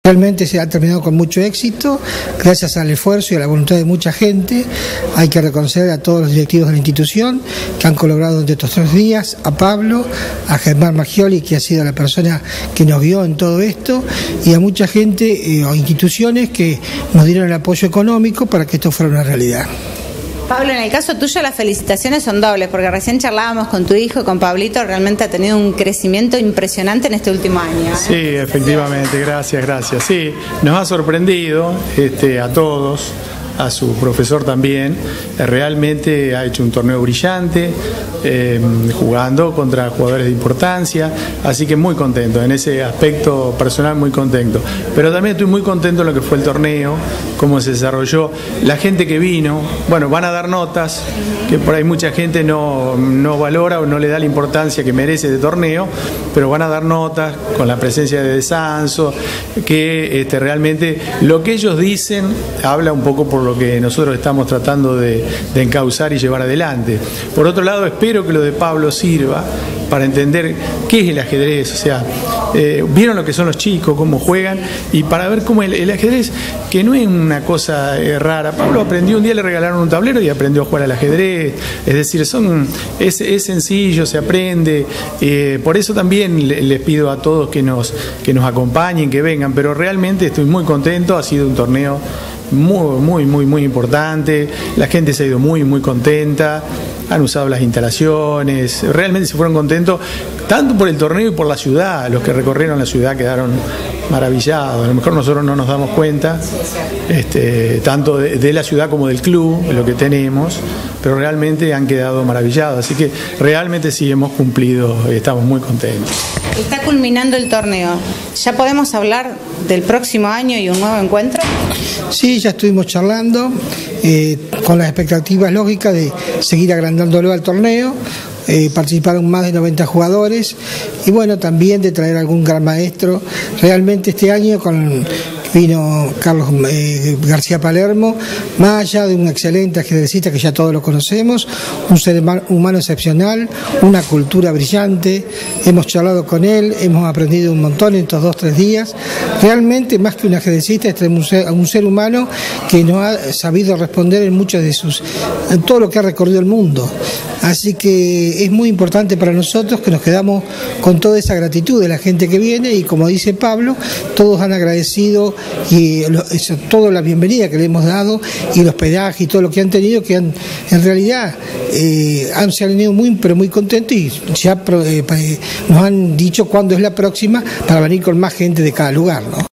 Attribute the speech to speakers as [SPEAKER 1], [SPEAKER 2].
[SPEAKER 1] Realmente se ha terminado con mucho éxito, gracias al esfuerzo y a la voluntad de mucha gente. Hay que reconocer a todos los directivos de la institución que han colaborado durante estos 3 días, a Pablo, a Germán Maggioli, que ha sido la persona que nos guió en todo esto, y a mucha gente o instituciones que nos dieron el apoyo económico para que esto fuera una realidad.
[SPEAKER 2] Pablo, en el caso tuyo las felicitaciones son dobles, porque recién charlábamos con tu hijo, con Pablito, realmente ha tenido un crecimiento impresionante en este último año.
[SPEAKER 3] Sí, efectivamente, gracias. Sí, nos ha sorprendido a todos, a su profesor también. Realmente ha hecho un torneo brillante, jugando contra jugadores de importancia, así que muy contento, en ese aspecto personal muy contento. Pero también estoy muy contento en lo que fue el torneo, cómo se desarrolló, la gente que vino. Bueno, van a dar notas, que por ahí mucha gente no valora o no le da la importancia que merece de torneo, pero van a dar notas con la presencia de Sanso, que realmente lo que ellos dicen habla un poco por lo que nosotros estamos tratando de encauzar y llevar adelante. Por otro lado, espero que lo de Pablo sirva para entender qué es el ajedrez, o sea, vieron lo que son los chicos, cómo juegan, y para ver cómo el ajedrez, que no es una cosa rara. Pablo aprendió, un día le regalaron un tablero y aprendió a jugar al ajedrez, es decir, es sencillo, se aprende. Por eso también les pido a todos que nos acompañen, que vengan, pero realmente estoy muy contento, ha sido un torneo muy importante, la gente se ha ido muy contenta, han usado las instalaciones, realmente se fueron contentos, tanto por el torneo y por la ciudad. Los que recorrieron la ciudad quedaron maravillados. A lo mejor nosotros no nos damos cuenta, tanto de la ciudad como del club, de lo que tenemos, pero realmente han quedado maravillados. Así que realmente sí hemos cumplido y estamos muy contentos.
[SPEAKER 2] Está culminando el torneo. ¿Ya podemos hablar del próximo año y un nuevo encuentro?
[SPEAKER 1] Sí, ya estuvimos charlando con las expectativas lógicas de seguir agrandándolo al torneo. Participaron más de 90 jugadores y bueno, también de traer algún gran maestro. Realmente este año vino Carlos García Palermo, más allá de un excelente ajedrecista que ya todos lo conocemos, un ser humano excepcional, una cultura brillante. Hemos charlado con él, hemos aprendido un montón en estos 2-3 días. Realmente, más que un ajedrecista, es un ser humano que nos ha sabido responder en todo lo que ha recorrido el mundo. Así que es muy importante para nosotros que nos quedamos con toda esa gratitud de la gente que viene, y como dice Pablo, todos han agradecido y toda la bienvenida que le hemos dado y el hospedaje y todo lo que han tenido, que en realidad se han venido muy contentos, y ya nos han dicho cuándo es la próxima para venir con más gente de cada lugar, ¿no?